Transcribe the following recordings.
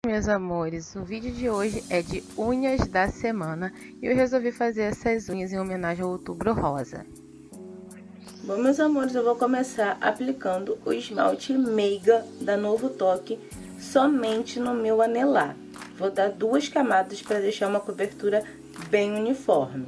Meus amores, o vídeo de hoje é de unhas da semana e eu resolvi fazer essas unhas em homenagem ao Outubro Rosa. Bom, meus amores, eu vou começar aplicando o esmalte Meiga da Novo Toque somente no meu anelar. Vou dar 2 camadas para deixar uma cobertura bem uniforme.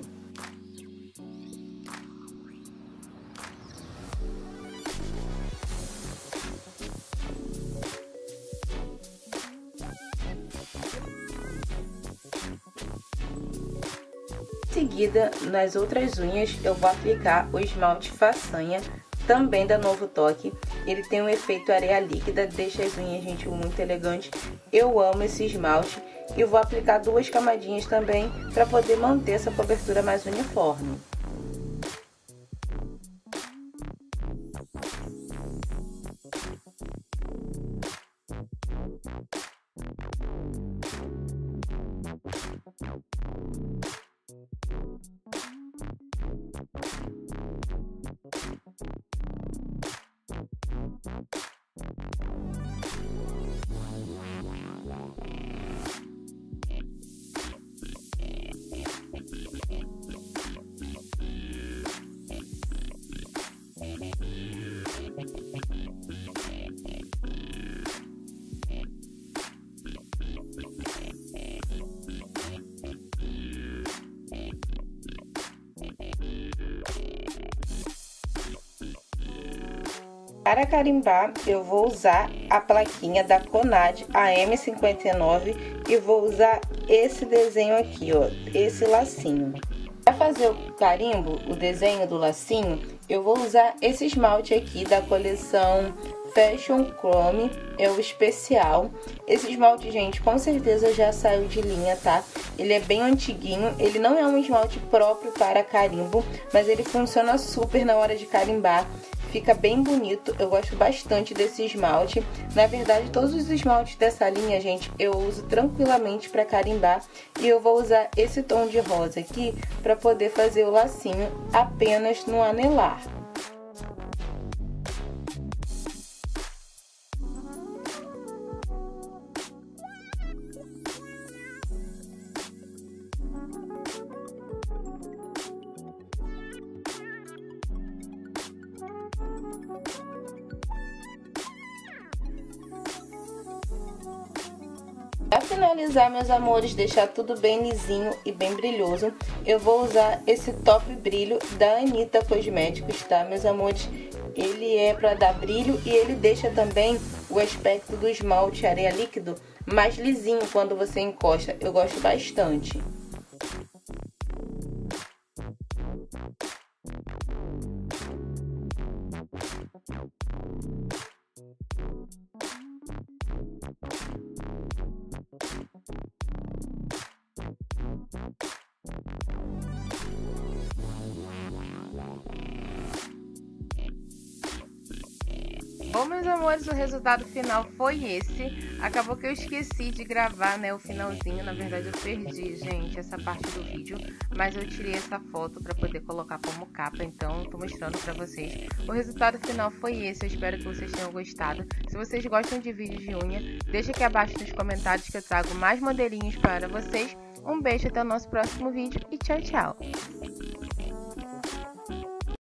Em seguida, nas outras unhas, eu vou aplicar o esmalte Façanha, também da Novo Toque. Ele tem um efeito areia líquida, deixa as unhas, gente, muito elegante. Eu amo esse esmalte e vou aplicar 2 camadinhas também para poder manter essa cobertura mais uniforme. Para carimbar, eu vou usar a plaquinha da Conad, a M59, e vou usar esse desenho aqui, ó, esse lacinho. Para fazer o carimbo, o desenho do lacinho, eu vou usar esse esmalte aqui da coleção Fashion Chrome, é o especial. Esse esmalte, gente, com certeza já saiu de linha, tá? Ele é bem antiguinho, ele não é um esmalte próprio para carimbo, mas ele funciona super na hora de carimbar. Fica bem bonito, eu gosto bastante desse esmalte. Na verdade, todos os esmaltes dessa linha, gente, eu uso tranquilamente para carimbar. E eu vou usar esse tom de rosa aqui para poder fazer o lacinho apenas no anelar. Para finalizar, meus amores, deixar tudo bem lisinho e bem brilhoso, eu vou usar esse top brilho da Anitta Cosméticos, tá, meus amores? Ele é para dar brilho e ele deixa também o aspecto do esmalte areia líquido mais lisinho quando você encosta. Eu gosto bastante. Bom, meus amores, o resultado final foi esse. Acabou que eu esqueci de gravar, né, o finalzinho. Na verdade, eu perdi, gente, essa parte do vídeo. Mas eu tirei essa foto para poder colocar como capa, então tô mostrando para vocês. O resultado final foi esse, eu espero que vocês tenham gostado. Se vocês gostam de vídeos de unha, deixa aqui abaixo nos comentários que eu trago mais modelinhos para vocês. Um beijo, até o nosso próximo vídeo e tchau, tchau!